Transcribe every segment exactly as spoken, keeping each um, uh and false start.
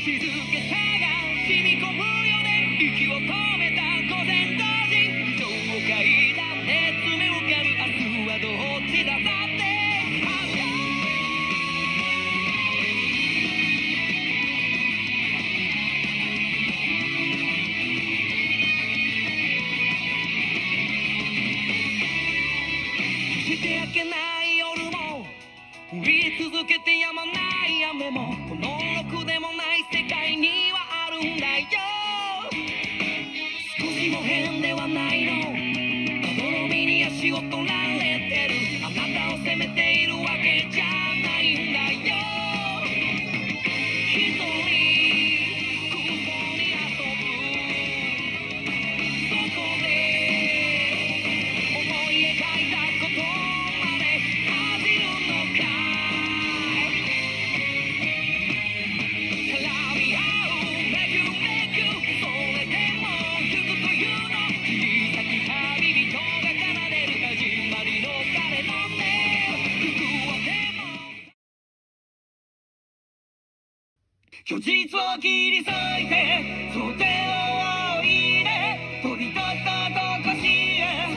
静けさが染み込むよね。息を止めた午前同時、情を嗅いだ熱目浮かぶ明日はどっちだだってして焼けない夜も降り続けてやまない雨もこのろくでもない世界にはあるんだよ。少しも変ではないの、泥みに足を取られてる。あなたを責めているわけじゃないんだよ。一人空想に遊ぶそこで思い描いたことまで恥じるのかい。絡み合うめくめくそれでも行くというの小さき旅人が奏でる始まりの鐘の音。服をでも虚実を切り裂いて袖を仰いで飛び立ったどこしへ。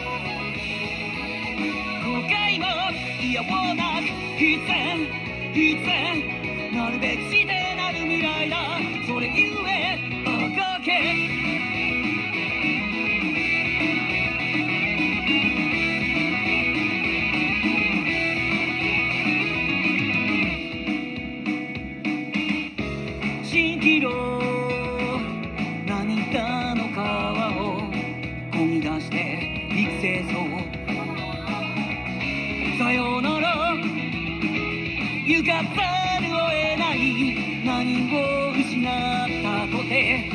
後悔も嫌をなく必然必然なるべくしてなる未来だ。それゆえあがけ蜃気楼涙の川をこぎ出して幾清掃。さよなら行かざるを得ない何を失ったとて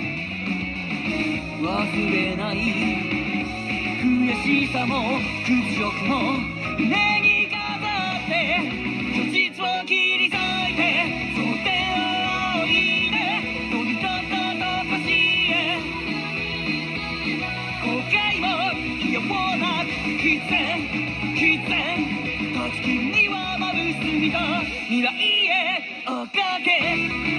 忘れない悔しさも屈辱も胸に飾って虚実を切り裂いて袖を仰いで飛び立ったどこしへ。後悔も嫌をなく必然必然断ち切るには眩しすぎた未来へあがけ。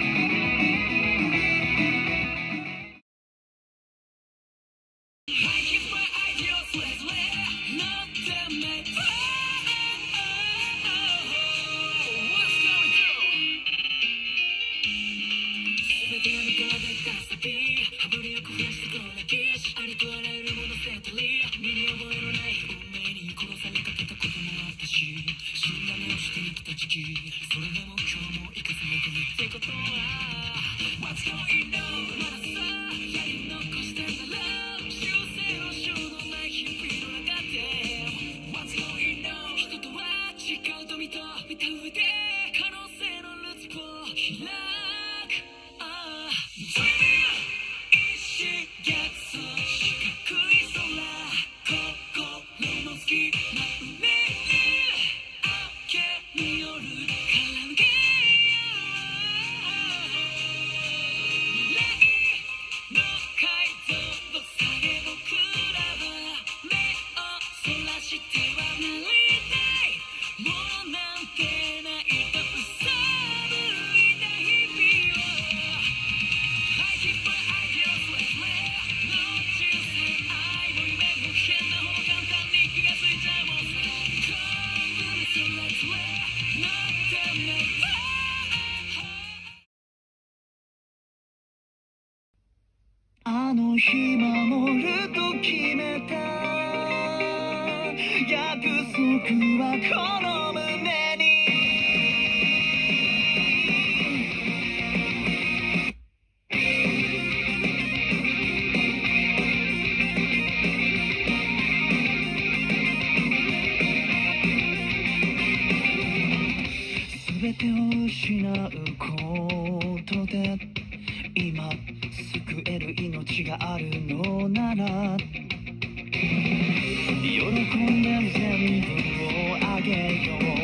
あの日守ると決めた約束はこの胸に。全てを失うことで今救える命があるのなら喜んで全部をあげよう。